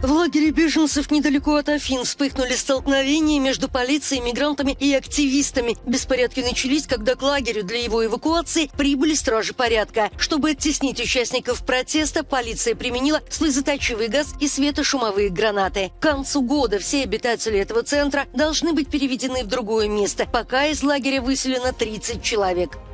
В лагере беженцев недалеко от Афин вспыхнули столкновения между полицией, мигрантами и активистами. Беспорядки начались, когда к лагерю для его эвакуации прибыли стражи порядка. Чтобы оттеснить участников протеста, полиция применила слезоточивый газ и светошумовые гранаты. К концу года все обитатели этого центра должны быть переведены в другое место. Пока из лагеря выселено 30 человек.